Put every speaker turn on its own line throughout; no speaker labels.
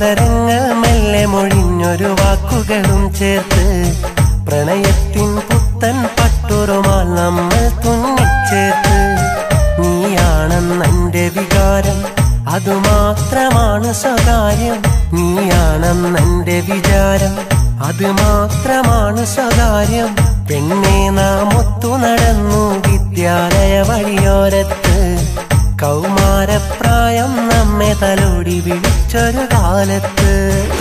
നദരങ്ങൾ മെല്ലെ മൊഴിഞ്ഞൊരു വാക്കുകളും ചേർത്ത് പ്രണയത്തിൻ പുത്തൻ പട്ടുറുമാൽ നമ്മൾ തുന്നിച്ചേർത്ത് നീയാണെന്നെന്റെ വികാരം അതുമാത്രമാണ് സ്വകാര്യം നീയാണെന്നെന്റെ വിചാരം അതുമാത്രമാണ് സ്വകാര്യം പെണ്ണെ നാം ഒത്തു നടന്നു വിദ്യാലയ വഴിയോരത്ത് കൗമാരപ്രായം നമ്മെ തലോടി വിളിച്ചൊരു കാലത്ത്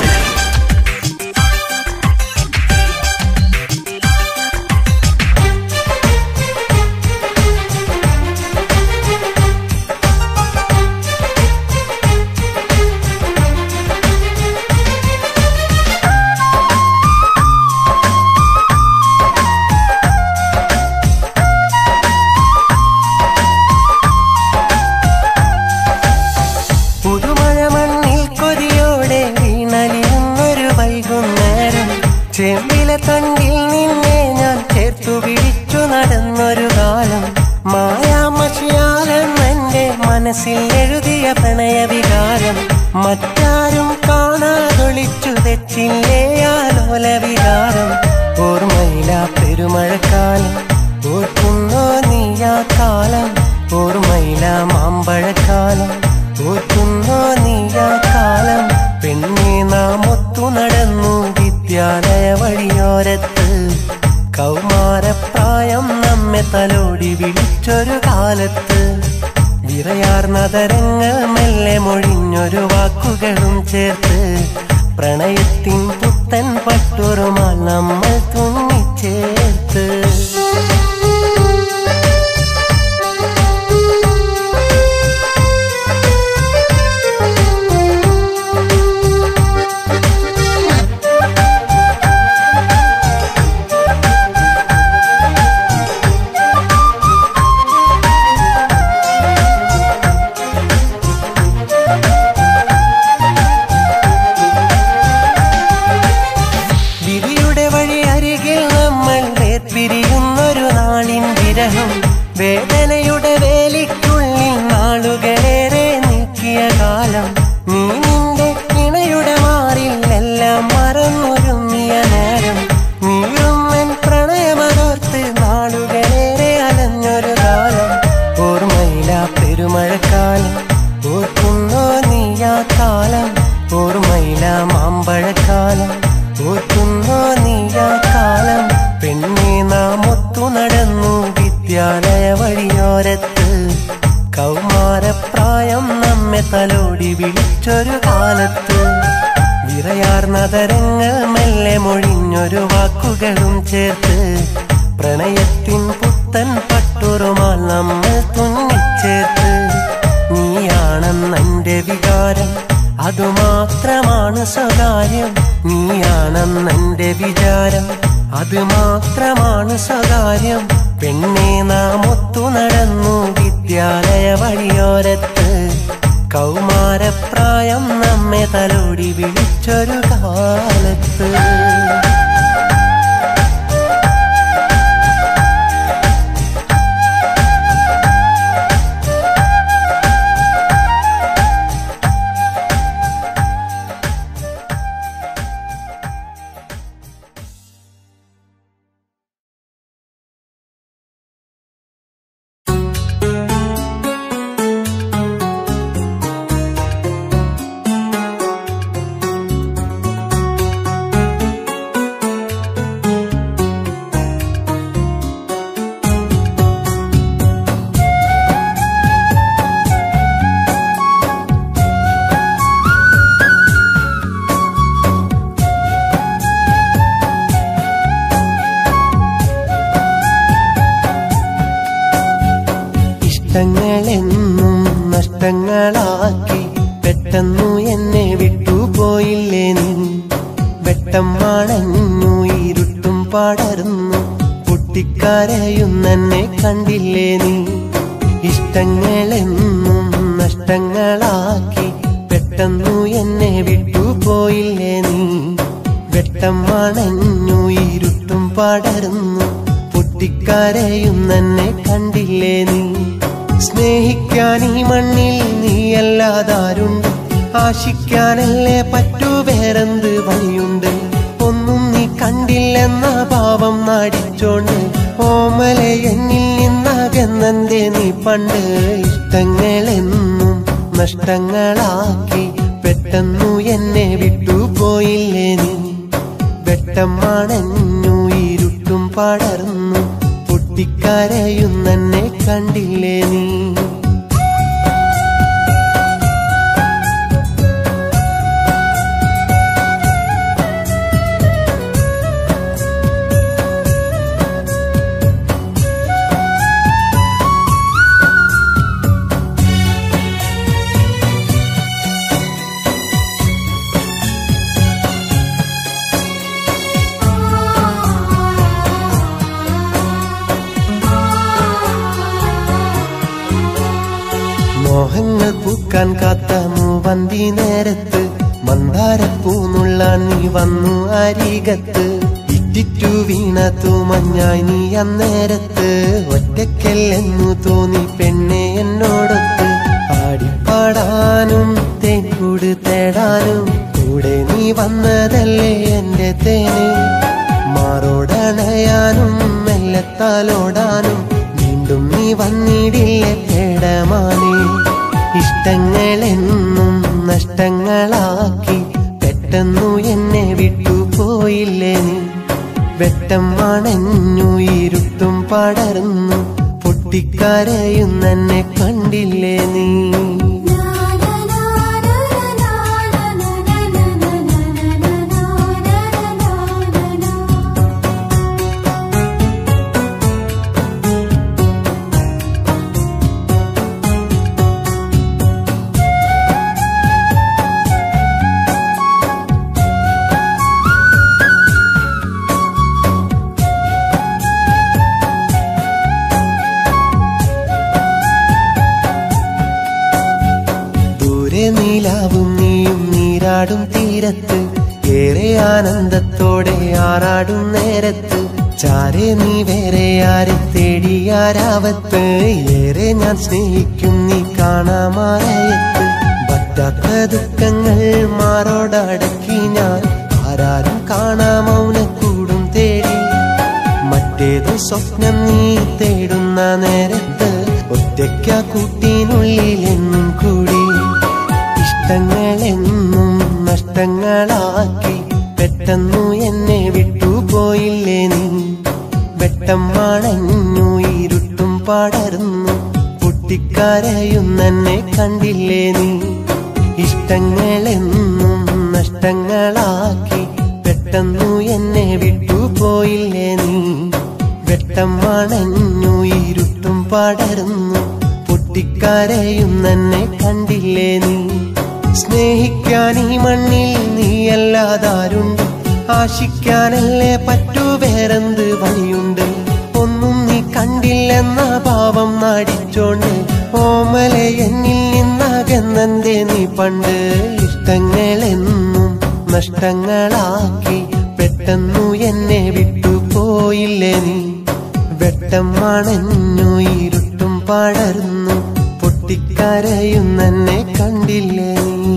ചെമ്പിലെ തണ്ടിൽ നിന്നെ ഞാൻ ചേർത്തു പിടിച്ചു നടന്നൊരു കാലം മായാമഷിയാലെന്നെന്റെ മനസ്സിൽ എഴുതിയ പ്രണയവികാരം മറ്റാരും കാണാതൊളിച്ചു തെച്ചില്ലേ ആലോല വികാരം ഓർമ്മയിലാ പെരുമഴക്കാലം ഓർക്കുന്നോ നീയാ കാലം ഓർമ്മയിലാ മാമ്പഴക്കാലം ഓർക്കുന്നോ നീയാ കാലം പെണ്ണെ നാം ഒത്തു നടന്നു വിദ്യാലയ വഴിയോരത്ത് കൗമാരപ്രായം നമ്മെ തലോടി വിളിച്ചൊരു കാലത്ത് വിറയാർന്നതരങ്ങൾ മെല്ലെ മൊഴിഞ്ഞൊരു വാക്കുകളും ചേർത്ത് പ്രണയത്തിൻ പുത്തൻ പട്ടുറുമാൽ നമ്മൾ തുന്നിച്ചേർത്ത് വേദനയുടെ വേലിക്കുള്ളിൽ നാളുകളേറെ നീക്കിയ കാലം നീ നിന്റെ ഇണയുടെ മാറിൽ എല്ലാം മറന്നൊരുങ്ങിയ നേരം നീറുമ്മൻ പ്രണയമതോർത്ത് നാളുകളേറെ അലഞ്ഞൊരു കാലം ഓർമ്മയിലാ പെരുമഴക്കാലം ഓർക്കുന്നോ നീയാ കാലം ഓർമ്മയിലാ മാമ്പഴക്കാലം ഓർക്കുന്നോ നീയാ കാലം പെണ്ണെ നാം ഒത്തു നടന്നു വിദ്യാലയ വഴിയോരത്ത് കൗമാരപ്രായം നമ്മെ തലോടി വിളിച്ചൊരു കാലത്ത് വിറയാർന്നതരങ്ങൾ മെല്ലെ മൊഴിഞ്ഞൊരു വാക്കുകളും ചേർത്ത് പ്രണയത്തിൻ പുത്തൻ പട്ടുറുമാൽ നമ്മൾ തുന്നിച്ചേർത്ത് നീയാണെന്നെന്റെ വികാരം അതുമാത്രമാണ് സ്വകാര്യം നീയാണെന്നെന്റെ വിചാരം അതുമാത്രമാണ് സ്വകാര്യം പെണ്ണെ നാം ഒത്തു നടന്നു വിദ്യാലയ വഴിയോരത്ത് കൗമാരപ്രായം നമ്മെ തലോടി വിളിച്ചൊരു കാലത്ത് ഇഷ്ടങ്ങളെന്നും നഷ്ടങ്ങളാക്കി പെട്ടെന്നു എന്നെ വിട്ടുപോയില്ലേ നീ വെട്ടം മണഞ്ഞു ഇരുട്ടും പടർന്നു പൊട്ടിക്കരയുന്നെന്നെ കണ്ടില്ലേ നീ ഇഷ്ടങ്ങളെന്നും നഷ്ടങ്ങളാക്കി പെട്ടെന്നു എന്നെ വിട്ടുപോയില്ലേ നീ വെട്ടം മണഞ്ഞു ഇരുട്ടും പടർന്നു പൊട്ടിക്കരയുന്നെന്നെ കണ്ടില്ലേ നീ സ്നേഹിക്കാൻ ഈ മണ്ണിൽ നീയല്ലാതാരുണ്ട് ആശിക്കാനല്ലേ പറ്റൂ, വേറെന്ത് വഴിയുണ്ട്? ഒന്നും നീ കണ്ടില്ലെന്ന ഭാവം നാടിച്ചോണ്ട് ഓമലെ എന്നിൽ നിന്നകന്നന്റെ നീ പണ്ട്. ഇഷ്ടങ്ങളെന്നും നഷ്ടങ്ങളാക്കി പെട്ടെന്നു എന്നെ വിട്ടുപോയില്ലേ നീ. വെട്ടമാണഞ്ഞു ഇരുട്ടും പടർന്നു പൊട്ടിക്കരയുന്നെന്നെ കണ്ടില്ലേ നീ. മോഹങ്ങൾ പൂക്കാൻ കാത്ത മൂവന്തി നേരത്ത് മന്ദാരപ്പൂന്നുള്ളാൻ നീ വന്നു അരികത്ത്. ഇറ്റിറ്റു വീണത്തു മഞ്ഞായി നീ അന്നേരത്ത്. ഒറ്റയ്ക്കല്ലെന്നു തോന്നി പെണ്ണെ എന്നോടൊത്ത്. ആടിപ്പാടാനും തേൻകൂട് തേടാനും കൂടെ നീ വന്നതല്ലേ എന്റെ തേന്. മാറോടണയാനും മെല്ലത്താലോടാനും വീണ്ടും നീ വന്നിടില്ലേ പേടമാനേ. ഇഷ്ടങ്ങളെന്നും നഷ്ടങ്ങളാക്കി പെട്ടെന്നു എന്നെ വിട്ടുപോയില്ലേ നീ. വെട്ടം അണഞ്ഞു ഇരുട്ടും പടർന്നു പൊട്ടിക്കരയുന്നെന്നെ കണ്ടില്ലേ നീ. നീലാവും നീയും നീരാടും തീരത്ത് ഏറെ ആനന്ദത്തോടെ ആറാടും നേരത്ത്. ചാരെ നീ വേറെ ആരെ തേടിയാരാവത്ത്. ഏറെ ഞാൻ സ്നേഹിക്കും നീ കാണാമാറയത്ത്. പറ്റാത്ത ദുഃഖങ്ങൾ മാറോടടക്കി ഞാൻ ആരാരും കാണാ മൗനക്കൂടും തേടി. മറ്റേതു സ്വപ്നം നീ തേടുന്ന നേരത്ത് ഒറ്റയ്ക്ക കൂട്ടിനുള്ളിൽ എന്നും കൂടി. ഇഷ്ടങ്ങളെന്നും നഷ്ടങ്ങളാക്കി പെട്ടെന്നു എന്നെ വിട്ടുപോയില്ലേ നീ. വെട്ടം അണഞ്ഞു ഇരുട്ടും പടർന്നു പൊട്ടിക്കരയുന്നെന്നെ കണ്ടില്ലേ നീ. ഇഷ്ടങ്ങളെന്നും നഷ്ടങ്ങളാക്കി പെട്ടെന്നു എന്നെ വിട്ടുപോയില്ലേ നീ. വെട്ടം അണഞ്ഞു ഇരുട്ടും പടർന്നു പൊട്ടിക്കരയുന്നെന്നെ കണ്ടില്ലേ നീ. സ്നേഹിക്കാൻ ഈ മണ്ണിൽ നീയല്ലാതാരുണ്ട്? ആശിക്കാനല്ലേ പറ്റൂ, വേറെന്ത് വഴിയുണ്ട്? ഒന്നും നീ കണ്ടില്ലെന്ന ഭാവം നാടിച്ചോണ്ട് ഓമലെ എന്നിൽ നിന്നകന്നന്റെ നീ പണ്ട്. ഇഷ്ടങ്ങളെന്നും നഷ്ടങ്ങളാക്കി പെട്ടെന്നു എന്നെ വിട്ടുപോയില്ലേ നീ. വെട്ടം അണഞ്ഞു ഇരുട്ടും പടർന്നു പൊട്ടിക്കരയുന്നെന്നെ കണ്ടില്ലേ നീ.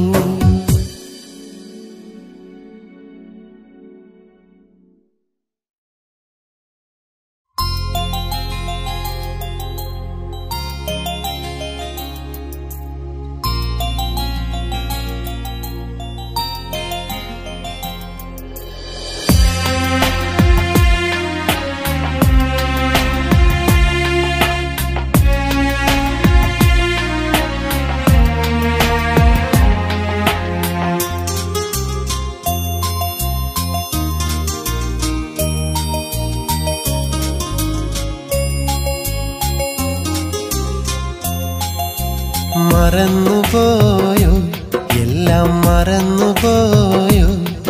മറന്നുപോയോ, എല്ലാം മറന്നുപോയോ?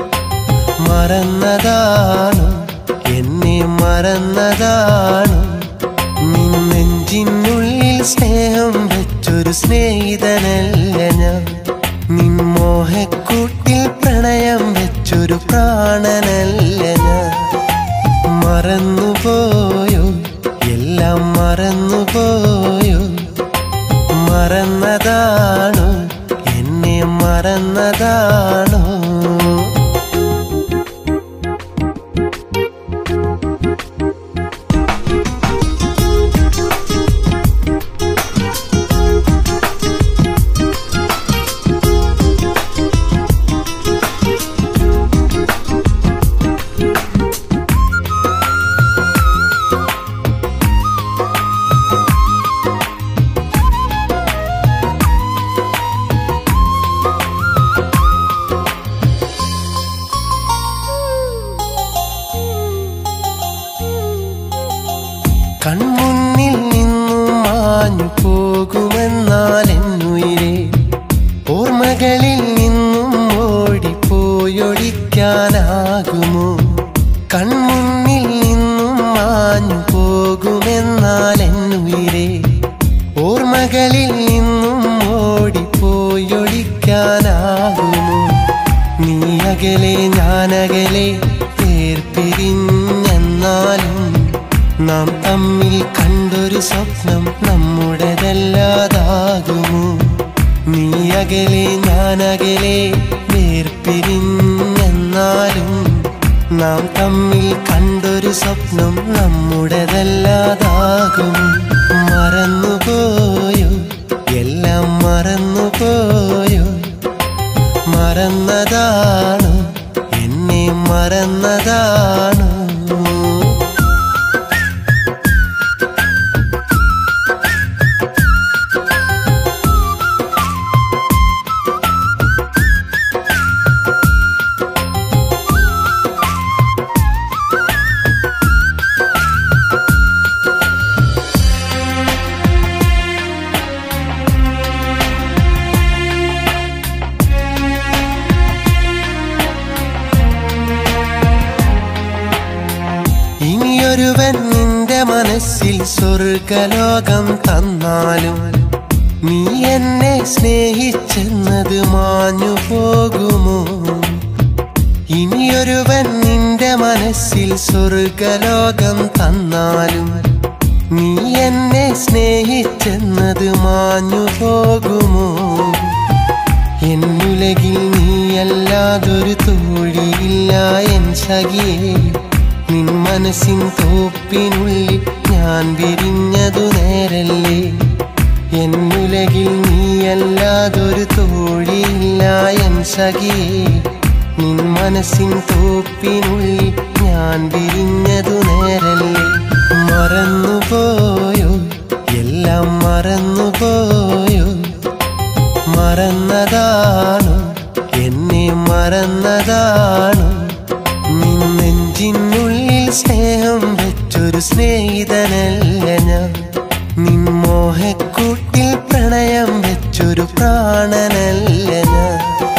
മറന്നതാണോ, എന്നെ മറന്നതാണോ? നിൻ നെഞ്ചിനുള്ളിൽ സ്നേഹം വെച്ചൊരു സ്നേഹിതനല്ല ഞാൻ. നിൻ മോഹക്കൂട്ടിൽ പ്രണയം വെച്ചൊരു പ്രാണനല്ല ഞാൻ. മറന്നുപോയോ, എല്ലാം മറന്നുപോയോ? മറന്നതാണോ, എന്നെ മറന്നതാണോ? ഒളിക്കാനാകുമോ? കൺമുന്നിൽ നിന്നും മാഞ്ഞു പോകുമെന്നാൽ എന്നുയിരേ ഓർമ്മകളിൽ നിന്നും ഓടിപ്പോയി ഒളിക്കാനാകുമോ? നീ അകലെ ഞാനകലെ വേർപിരിഞ്ഞെന്നാലും നാം തമ്മിൽ കണ്ടൊരു സ്വപ്നം നമ്മുടേതല്ലാതാകുമോ? നീ അകലെ ഞാനകലെ വേർപിരിഞ്ഞെന്നാലും നാം തമ്മിൽ കണ്ടൊരു സ്വപ്നം നമ്മുടേതല്ലാതാകും. മറന്നുപോയോ? എല്ലാം മറന്നുപോയോ? മറന്നതാണോ? എന്നെ മറന്നതാണോ? ഇനിയൊരുവൻ നിന്റെ മനസ്സിൽ സ്വർഗലോകം തന്നാലും നീ എന്നെ സ്നേഹിച്ചെന്നത് മാഞ്ഞു പോകുമോ? ഇനിയൊരുവൻ നിന്റെ മനസ്സിൽ സ്വർഗലോകം തന്നാലും നീ എന്നെ സ്നേഹിച്ചെന്നത് മാഞ്ഞു പോകുമോ? എന്നുലകിൽ നീയല്ലാതൊരു തോഴിയില്ല എൻ സഖിയേ. നിൻ മനസ്സിൻ തോപ്പിനുള്ളിൽ ഞാൻ വിരിഞ്ഞതു നേരല്ലേ? എന്നുലകിൽ നീയല്ലാതൊരു തോഴിയില്ല എൻ സഖിയേ. നിൻ മനസ്സിൻ തോപ്പിനുള്ളിൽ ഞാൻ വിരിഞ്ഞതു നേരല്ലേ? മറന്നുപോയോ? എല്ലാം മറന്നുപോയോ? മറന്നതാണോ? എന്നെ മറന്നതാണോ? നിൻ നെഞ്ചിനുള്ളിൽ സ്നേഹം വെച്ചൊരു സ്നേഹിതനല്ല ഞാൻ. നിൻ മോഹക്കൂട്ടിൽ പ്രണയം വെച്ചൊരു പ്രാണനല്ല ഞാൻ.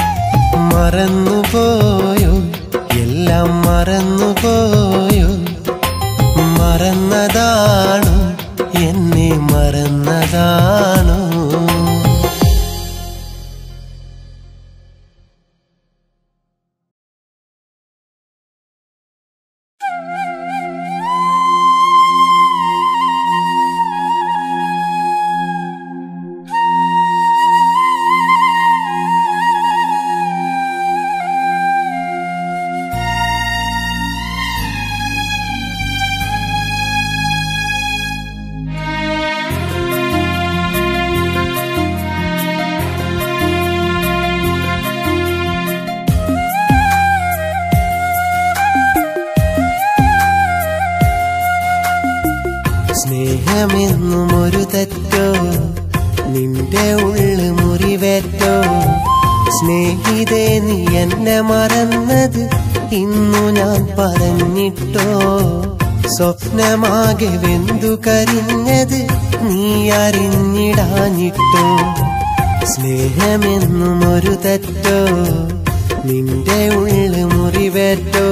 മറന്നുപോയോ? എല്ലാം മറന്നുപോയോ? മറന്നതാണോ? എന്നെ മറന്നതാണോ? സ്നേഹമെന്നും ഒരു തെറ്റോ? നിന്റെ ഉള്ളു മുറിവേറ്റോ? സ്നേഹിതേ നീ എന്നെ മറന്നത് ഇന്നു ഞാൻ പറഞ്ഞിട്ടോ? സ്വപ്നമാകെ വെന്തു കരിഞ്ഞത് നീ അറിഞ്ഞിടാഞ്ഞിട്ടോ? സ്നേഹമെന്നും ഒരു തെറ്റോ? നിന്റെ ഉള്ളു മുറിവേറ്റോ?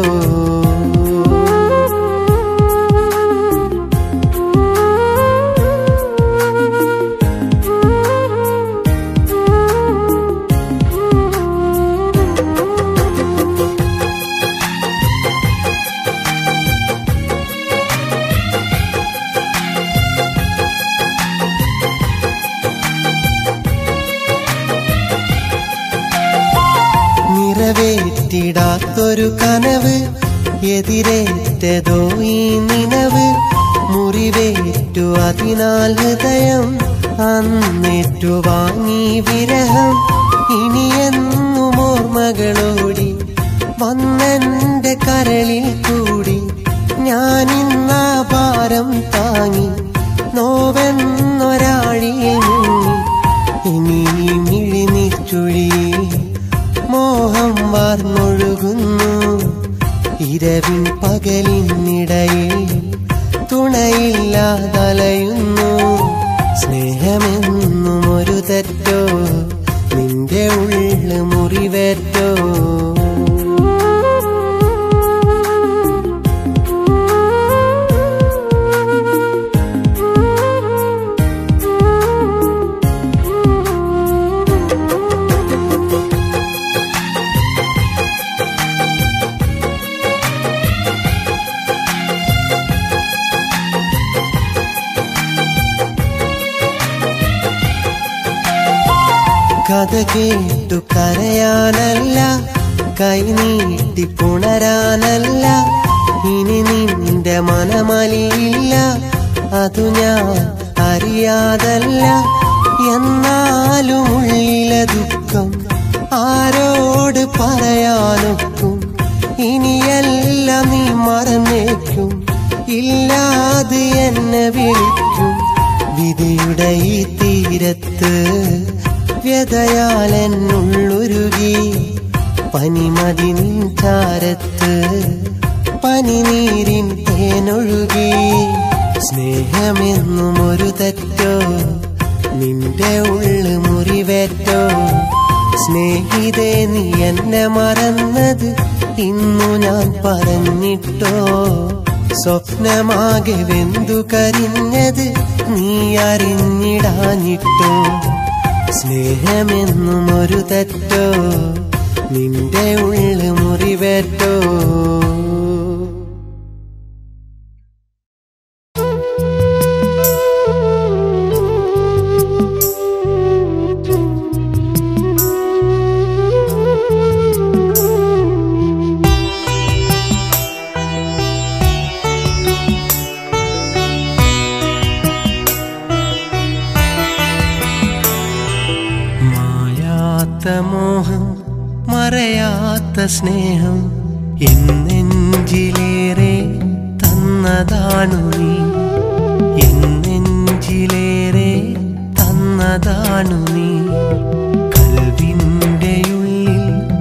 നിറവേറ്റിടാത്തൊരു കനവ് എതിരേറ്റതോ ഈ നിനവ്? മുറിവേറ്റു അതിനാൽ ഹൃദയം അന്നേറ്റു വാങ്ങി വിരഹം. ഇനിയെന്നും ഓർമ്മകളോടി വന്നെന്റെ കരളിൽ കൂടി ഞാനിന്നാ ഭാരം താങ്ങി നോവെന്നൊരാഴിയിൽ മുങ്ങി. ഇനി മിഴിനിച്ചുഴി മോഹം വാർന്നൊഴുകുന്നു ഇരവിൻ പകലിനിടയിൽ തുണയില്ലാതലയുന്നു. സ്നേഹമെന്നും ഒരു തെറ്റോ? നിന്റെ ഉള്ളു മുറിവേറ്റോ? കഥ കേട്ടു കരയാനല്ല, കൈനീട്ടി പുണരാനല്ല, ഇനി നിന്റെ മനമലിയില്ല, അതു ഞാൻ അറിയാതല്ല. എന്നാലും ഉള്ളിലെ ദുഃഖം ആരോട് പറയാനൊക്കും? ഇനിയെല്ലാം നീ മറന്നേക്കും, ഇല്ലാതെ എന്നെ വിളിക്കും. വിധിയുടെ ഈ തീരത്ത് വ്യതയാൽ എന്നുള്ളുരുകി, പനിമതി നിൻ ചാരത്ത് പനിനീരിൻ തേനൊഴുകി. സ്നേഹമെന്നും ഒരു തെറ്റോ, നിന്റെ ഉള്ളു മുറിവേറ്റോ? സ്നേഹിതേ നീ എന്നെ മറന്നത് ഇന്നു ഞാൻ പറഞ്ഞിട്ടോ? സ്വപ്നമാകെ വെന്തു കരിഞ്ഞത് നീ അറിഞ്ഞിടാഞ്ഞിട്ടോ? സ്നേഹമെന്നും ഒരു തെറ്റോ, നിന്റെ ഉള്ളു മുറിവേറ്റോ? മോഹം മറയാത്ത സ്നേഹം എന്നെഞ്ചിലേറെ തന്നതാണു നീ, എന്നെഞ്ചിലേറെ തന്നതാണു നീ. കൽവിൻ്റെ ഉള്ളിൽ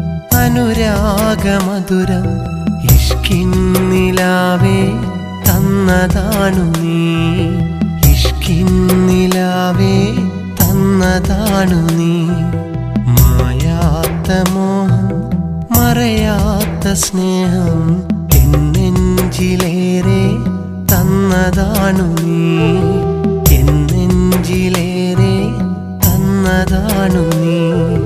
അനുരാഗമധുരം ഇഷ്കിന്നിലാവേ തന്നതാണു നീ, ഇഷ്കിന്നിലാവേ തന്നതാണു നീ. മായാത്ത മോഹം മറയാത്ത സ്നേഹം എന്നെഞ്ചിലേറെ തന്നതാണു നീ, എന്നെഞ്ചിലേറെ തന്നതാണു നീ.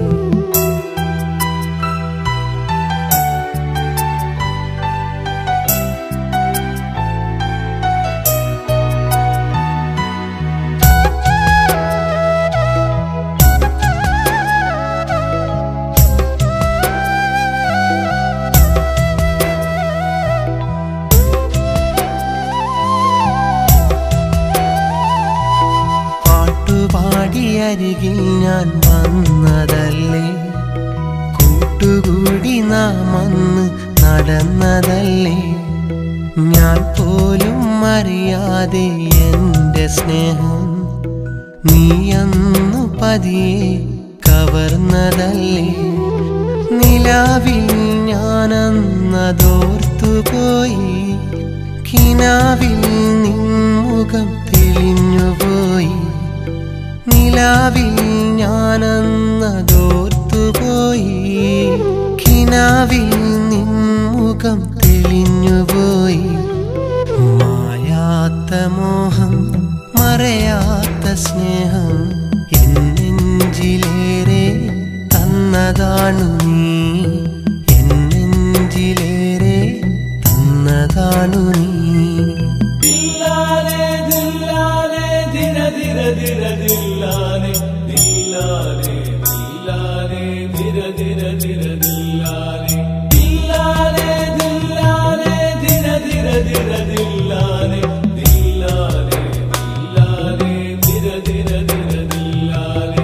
അരികിൽ ഞാൻ വന്നതല്ലേ, കൂട്ടുകൂടി നാം അന്ന് നടന്നതല്ലേ. ഞാൻ പോലും അറിയാതെ എൻ്റെ സ്നേഹം നീ അന്നു പതിയെ കവർന്നതല്ലേ. നിലാവിൽ ഞാനന്നതോർത്തുപോയി, കിനാവിൽ നിൻമുഖം തെളിഞ്ഞുപോയി. നിലാവിൽ ഞാനന്നതോർത്തുപോയി, കിനാവിൽ നിൻമുഖം തെളിഞ്ഞുപോയി. മായാത്ത മോഹം മറയാത്ത സ്നേഹം എന്നെഞ്ചിലേറെ തന്നതാണു നീ, എന്നെഞ്ചിലേറെ തന്നതാണു നീ.
ദില്ലാനെ ദില്ലാനെ ദില്ലാനെ ധിര ധിര ധിര ദില്ലാനെ ദില്ലാനെ ദില്ലാനെ ധിര ധിര ധിര ദില്ലാനെ ദില്ലാനെ ദില്ലാനെ ധിര ധിര ധിര ദില്ലാനെ.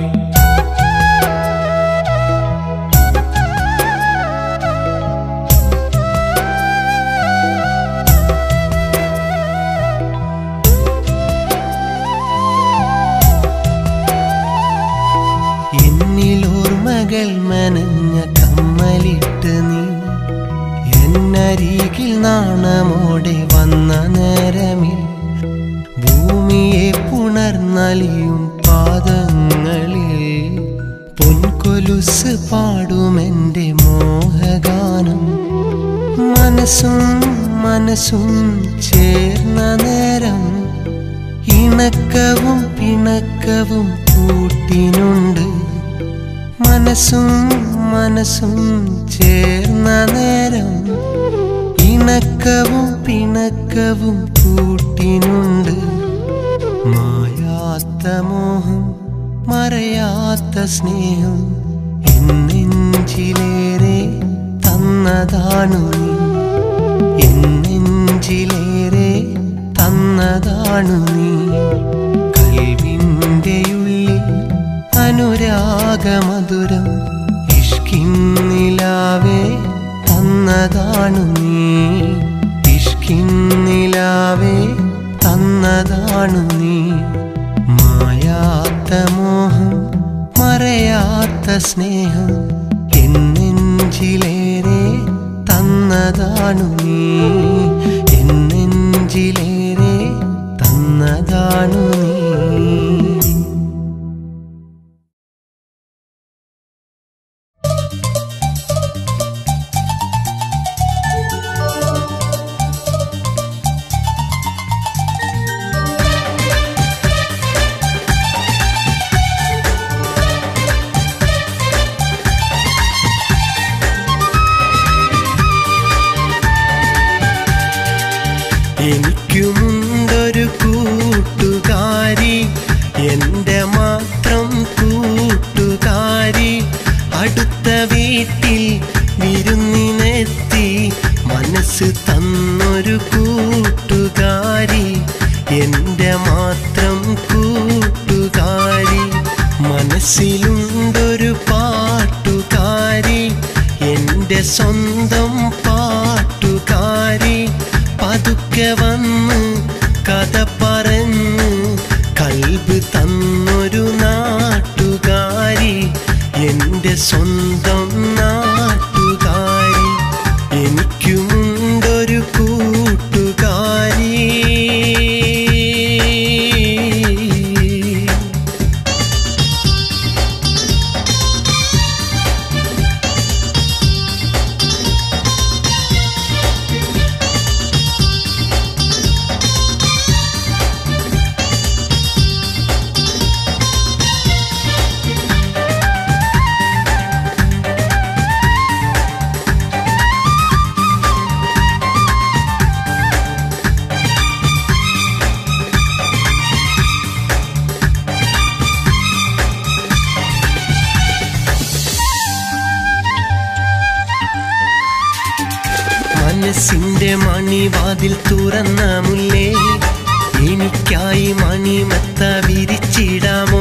എന്നിലോർമകൾ മനഞ്ഞ കമ്മലിട്ട് നീ എന്നരികിൽ നാണമോടെ വന്ന നേരമിൽ, ഭൂമിയെ പുണർന്നലിയും പാദങ്ങളിൽ പൊൻകൊലുസ് പാടുമെൻ്റെ മോഹഗാനം. മനസ്സും മനസ്സും ചേർന്ന നേരം ഇണക്കവും പിണക്കവും കൂട്ടിനുണ്ട്. മനസ്സും മനസ്സും ചേർന്ന നേരം ഇണക്കവും പിണക്കവും കൂട്ടിനുണ്ട്. മായാത്ത മോഹം മറയാത്ത സ്നേഹം എന്നെഞ്ചിലേറെ തന്നതാണു നീ, എന്നെഞ്ചിലേറെ തന്നതാണു നീ. കൽവിൻ്റെ ഉള്ളിൽ അനുരാഗമധുരം ഇഷ്കിന്നിലാവേ തന്നതാണു നീ, ഇഷ്കിന്നിലാവേ തന്നതാണു നീ. മായാത്ത മോഹം മറയാത്ത സ്നേഹം എന്നെഞ്ചിലേറെ തന്നതാണു നീ, എന്നെഞ്ചിലേറെ തന്നതാണു നീ. എനിക്കുമുണ്ടൊരു കൂട്ടുകാരി, എൻ്റെ മാത്രം കൂട്ടുകാരി. അടുത്ത വീട്ടിൽ വിരുന്നിനെത്തി മനസ്സ് തന്നൊരു കൂട്ടുകാരി, എൻ്റെ മാത്രം കൂട്ടുകാരി. മനസ്സിലുണ്ടൊരു പാട്ടുകാരി, എൻ്റെ സ്വന്തം പാട്ടുകാരി. പതുക്കെ വന്ന് കഥ പറഞ്ഞ് കൽബ് തന്നൊരു നാട്ടുകാരി, എൻ്റെ സ്വന്തം നാട്ടുകാരി. എനിക്കുമുണ്ടൊരു കൂട്ടുകാരി. മനസ്സിൻ്റെ മണിവാതിൽ തുറന്ന മുല്ലേ, എനിക്കായി മണിമത്ത വിരിച്ചിടാമോ?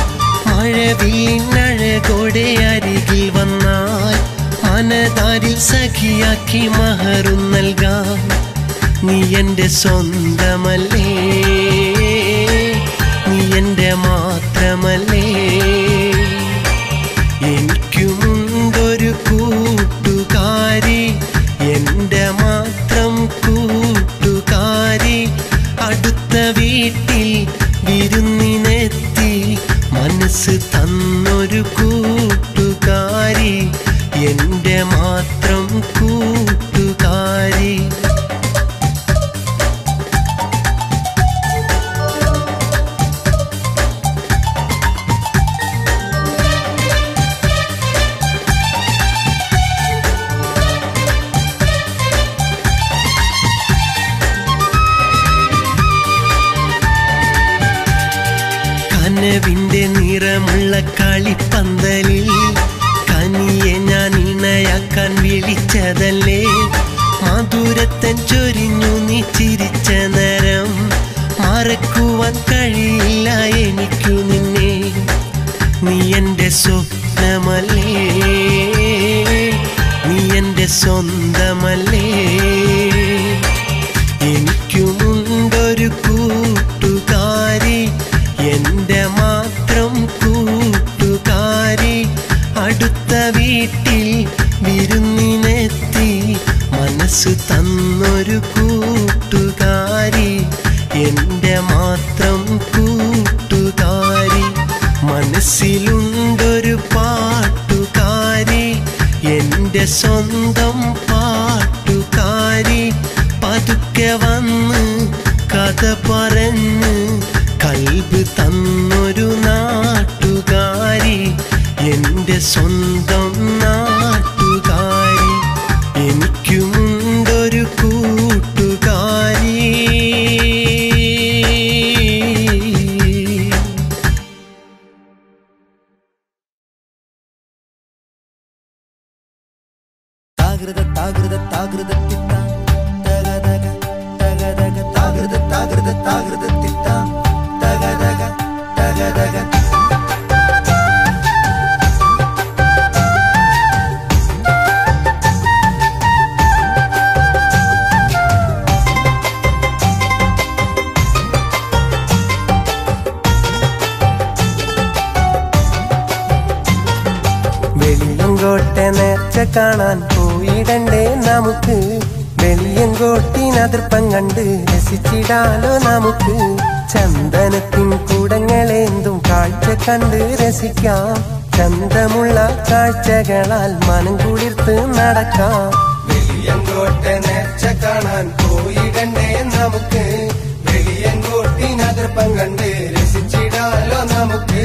മഴവില്ലഴകോടെ അരികിൽ വന്നാൽ മനതാരിൽ സഖിയാക്കി മഹറും നൽകാം. നീ എൻ്റെ സ്വന്തമല്ലേ, നീ എൻ്റെ മാത്രമല്ലേ. എനിക്കുമുണ്ടൊരു കൂട്ടുകാരി, എൻ്റെ മാത്രം കൂട്ടുകാരി. അടുത്ത വീട്ടിൽ വിരുന്നിനെത്തി മനസ്സ് തന്നൊരു കൂട്ടുകാരി, എൻ്റെ മാത്രം കൂട്ടുകാരി. കനവിൻ്റെ നിറമുള്ള കളിപ്പന്തലിൽ കനിയെ ഞാൻ ഇണയാക്കാൻ വിളിച്ചതല്ലേ. മധുരത്തൻ ചൊരിഞ്ഞു നീ ചിരിച്ച നേരം മറക്കുവാൻ കഴിയില്ല എനിക്കു നിന്നെ. നീ എൻ്റെ സ്വപ്നമല്ലേ, നീ എൻ്റെ സ്വന്തമല്ലേ. എനിക്കുമുണ്ടൊരു കൂട്ടുകാരി, എൻ്റെ മാത്രം കൂട്ടുകാരി. അടുത്ത വീട്ടിൽ വിരുന്നിനെത്തി മനസ്സ് തന്നൊരു കൂട്ടുകാരി, എൻ്റെ മാത്രം കൂട്ടുകാരി. മനസ്സിലുണ്ടൊരു പാട്ടുകാരി, എൻ്റെ സ്വന്തം പാട്ടുകാരി. പതുക്കെ വന്ന് കഥ പറഞ്ഞ് കൽബ് തന്നൊരു നാട്ടുകാരി, എൻ്റെ സ്വന്തം നാട്ടുകാരി. എനിക്കുമുണ്ടൊരു കൂട്ടുകാരി. താകൃതത്തിത്ത തകതക തകതക താകൃതത്തിത്ത തകതക തകതക. വെളിയങ്കോട്ടെ നേർച്ച കാണാൻ പോയിടണ്ടേ നമുക്ക്. വെളിയങ്കോട്ടിനതിർപ്പം കണ്ട് രസിച്ചിടാലോ നമുക്ക്. ചന്ദനത്തിൻ കൂടങ്ങളേന്തും കാഴ്ച കണ്ട് രസിക്കാം. ചന്തമുള്ള കാഴ്ചകളാൽ മനം കുളിർത്ത് നടക്കാം. വെളിയങ്കോട്ടെ നേർച്ച കാണാൻ പോയിടണ്ടേ നമുക്ക്. വെളിയങ്കോട്ടിനതിർപ്പം കണ്ട് രസിച്ചിടാലോ നമുക്ക്.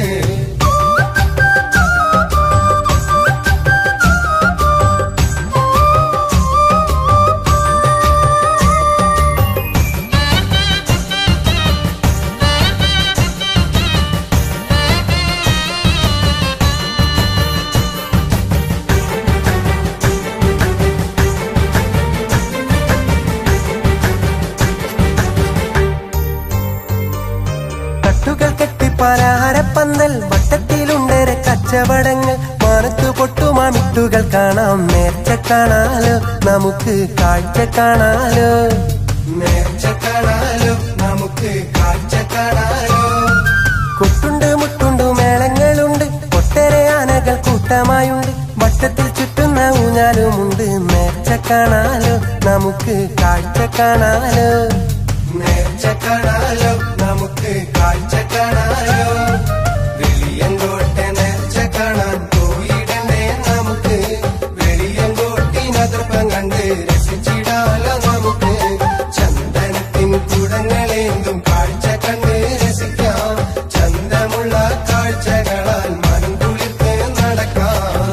പലഹാരപ്പന്തൽ വട്ടത്തിലുണ്ടേറെ കച്ചവടങ്ങൾ. മാനത്തു പൊട്ടുമാമിട്ടുകൾ കാണാം. നേർച്ച കാണാലോ നമുക്ക് കാഴ്ച കാണാലോ. നേർച്ച കാണാലോ നമുക്ക് കാഴ്ച കാണാലോ. കൊട്ടുണ്ട് മുട്ടുണ്ട് മേളങ്ങളുണ്ട്. ഒട്ടേറെ ആനകൾ കൂട്ടമായുണ്ട്. വട്ടത്തിൽ ചുറ്റുന്ന ഊഞ്ഞാലുമുണ്ട്. നേർച്ച കാണാലോ നമുക്ക് കാഴ്ച കാണാലോ. നേർച്ച കാണാലോ നമുക്ക് കാഴ്ച കാണാലോ. വെളിയങ്കോട്ടെ നേർച്ച കാണാൻ പോയിടണ്ടേ നമുക്ക്. വെളിയങ്കോട്ടിനതിർപ്പം കണ്ട് രസിച്ചിടാലോ നമുക്ക്. ചന്ദനത്തിൻ കൂടങ്ങളേന്തും കാഴ്ച കണ്ട് രസിക്കാം. ചന്തമുള്ള കാഴ്ചകളാൽ മനം കുളിർത്ത് നടക്കാം.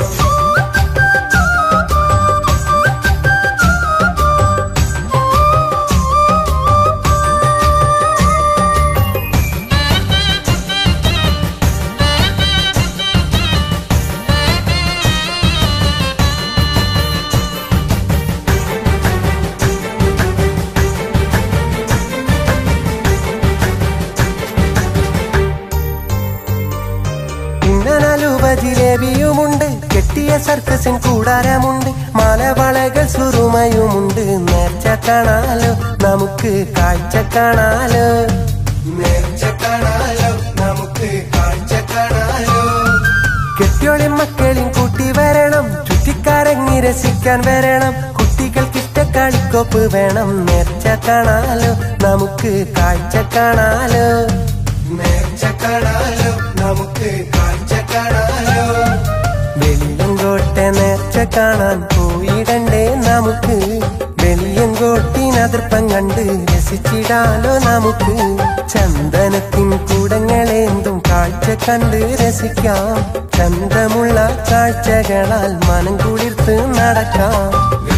ജിലേബിയുമുണ്ട്. കെട്ടിയ സർക്കസിൻ കൂടാരമുണ്ട്. മാലവളകൾ സുറുമയുമുണ്ട്. നേർച്ച കാണാലോ നമുക്ക് കാഴ്ച കാണാലോ. നേർച്ച കാണാലോ നമുക്ക് കാഴ്ച കാണാലോ. കെട്ടിയോളി മക്കളെയും കൂട്ടി വരണം. ചുറ്റിക്കറങ്ങി രസിക്കാൻ വരണം. കുട്ടികൾക്കിഷ്ട കളിക്കോപ്പ് വേണം. നേർച്ച കാണാലോ നമുക്ക് കാഴ്ച കാണാലോ. നേർച്ച കാണാലോ നമുക്ക് കാഴ്ച കാണാലോ. വെളിയങ്കോട്ടെ നേർച്ച കാണാൻ പോയിടണ്ടേ നമുക്ക്. വെളിയങ്കോട്ടിനതിർപ്പം കണ്ട് രസിച്ചിടാലോ നമുക്ക്. ചന്ദനത്തിൻ കൂടങ്ങളേന്തും കാഴ്ച കണ്ട് രസിക്കാം. ചന്തമുള്ള കാഴ്ചകളാൽ മനം കുളിർത്ത് നടക്കാം.